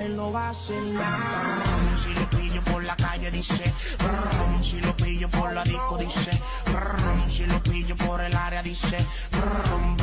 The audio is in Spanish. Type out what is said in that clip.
él no va a hacer nada. Si lo pillo por la calle dice, brum, si lo pillo por la disco dice, brum, si lo pillo por el área dice, brum,